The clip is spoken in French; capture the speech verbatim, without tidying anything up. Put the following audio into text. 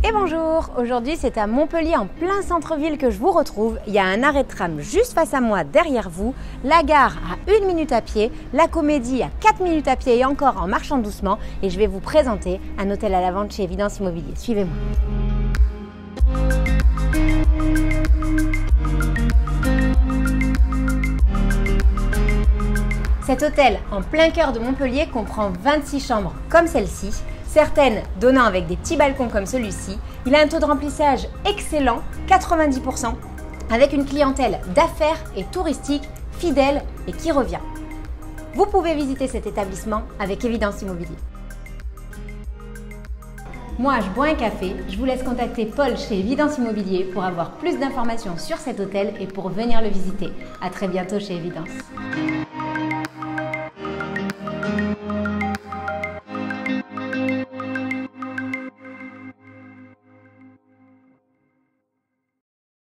Et bonjour, aujourd'hui c'est à Montpellier en plein centre-ville que je vous retrouve. Il y a un arrêt de tram juste face à moi, derrière vous, la gare à une minute à pied, la Comédie à quatre minutes à pied et encore en marchant doucement. Et je vais vous présenter un hôtel à la vente chez Évidence Immobilier. Suivez-moi. Cet hôtel en plein cœur de Montpellier comprend vingt-six chambres comme celle-ci, certaines donnant avec des petits balcons comme celui-ci. Il a un taux de remplissage excellent, quatre-vingt-dix pour cent, avec une clientèle d'affaires et touristique fidèle et qui revient. Vous pouvez visiter cet établissement avec Évidence Immobilier. Moi, je bois un café. Je vous laisse contacter Paul chez Évidence Immobilier pour avoir plus d'informations sur cet hôtel et pour venir le visiter. À très bientôt chez Évidence.